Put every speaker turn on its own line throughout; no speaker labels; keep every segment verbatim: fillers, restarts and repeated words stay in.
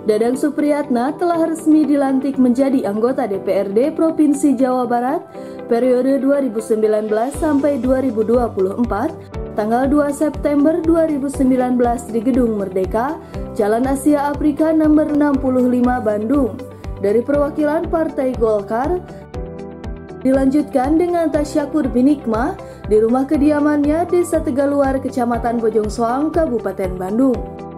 Dadang Supriyatna telah resmi dilantik menjadi anggota D P R D Provinsi Jawa Barat periode dua ribu sembilan belas sampai dua ribu dua puluh empat, tanggal dua September dua ribu sembilan belas di Gedung Merdeka, Jalan Asia Afrika nomor enam puluh lima Bandung. Dari perwakilan Partai Golkar, dilanjutkan dengan tasyakur binikmah di rumah kediamannya Desa Tegaluar, Kecamatan Bojong Soang, Kabupaten Bandung.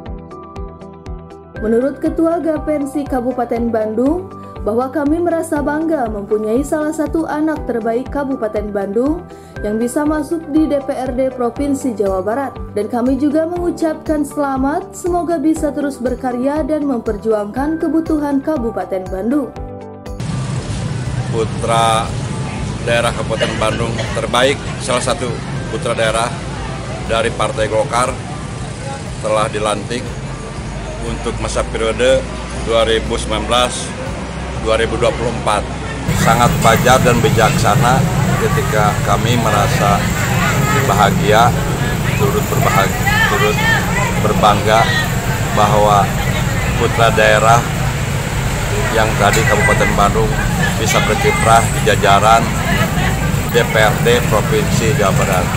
Menurut Ketua Gapensi Kabupaten Bandung, bahwa kami merasa bangga mempunyai salah satu anak terbaik Kabupaten Bandung yang bisa masuk di D P R D Provinsi Jawa Barat. Dan kami juga mengucapkan selamat, semoga bisa terus berkarya dan memperjuangkan kebutuhan Kabupaten Bandung.
Putra daerah Kabupaten Bandung terbaik, salah satu putra daerah dari Partai Golkar telah dilantik untuk masa periode dua ribu sembilan belas sampai dua ribu dua puluh empat. Sangat wajar dan bijaksana ketika kami merasa bahagia, turut berbahagia, turut berbangga bahwa putra daerah yang tadi Kabupaten Bandung bisa berkiprah di jajaran D P R D Provinsi Jawa Barat,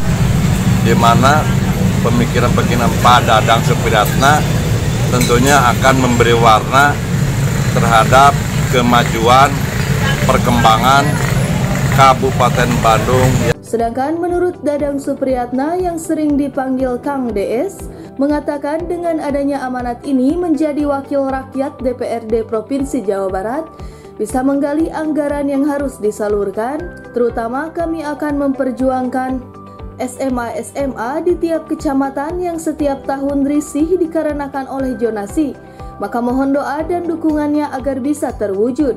di mana pemikiran-pemikiran Pak Dadang Supriyatna tentunya akan memberi warna terhadap kemajuan perkembangan Kabupaten Bandung.
Sedangkan menurut Dadang Supriyatna yang sering dipanggil Kang D S, mengatakan dengan adanya amanat ini menjadi wakil rakyat D P R D Provinsi Jawa Barat, bisa menggali anggaran yang harus disalurkan, terutama kami akan memperjuangkan S M A-S M A di tiap kecamatan yang setiap tahun risih dikarenakan oleh zonasi, maka mohon doa dan dukungannya agar bisa terwujud.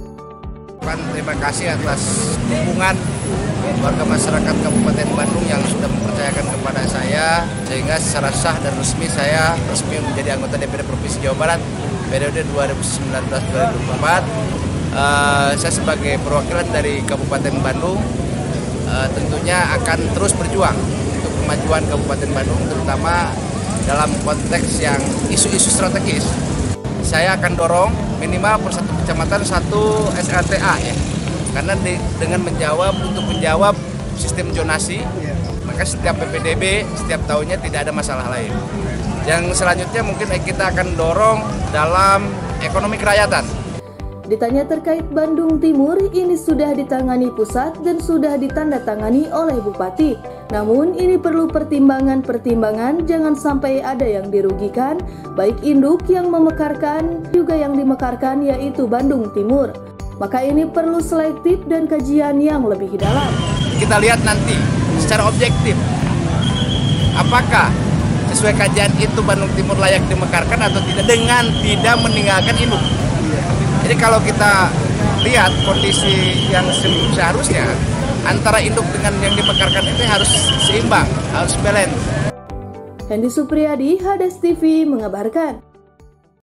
Terima kasih atas dukungan warga masyarakat Kabupaten Bandung yang sudah mempercayakan kepada saya, sehingga secara sah dan resmi saya resmi menjadi anggota D P R D Provinsi Jawa Barat periode dua ribu sembilan belas sampai dua ribu dua puluh empat. Uh, saya sebagai perwakilan dari Kabupaten Bandung uh, tentunya akan terus berjuang untuk kemajuan Kabupaten Bandung, terutama dalam konteks yang isu-isu strategis. Saya akan dorong minimal per satu kecamatan satu S L T A ya, karena di, dengan menjawab untuk menjawab sistem zonasi, maka setiap P P D B setiap tahunnya tidak ada masalah lain. Yang selanjutnya mungkin kita akan dorong dalam ekonomi kerakyatan.
Ditanya terkait Bandung Timur, ini sudah ditangani pusat dan sudah ditandatangani oleh Bupati. Namun ini perlu pertimbangan-pertimbangan, jangan sampai ada yang dirugikan, baik induk yang memekarkan juga yang dimekarkan, yaitu Bandung Timur. Maka ini perlu selektif dan kajian yang lebih dalam.
Kita lihat nanti secara objektif, apakah sesuai kajian itu Bandung Timur layak dimekarkan atau tidak dengan tidak meninggalkan induk. Jadi kalau kita lihat kondisi yang seharusnya antara induk dengan yang dimekarkan ini harus seimbang, harus balance.
Hendy Supriyadi, Hades T V mengabarkan.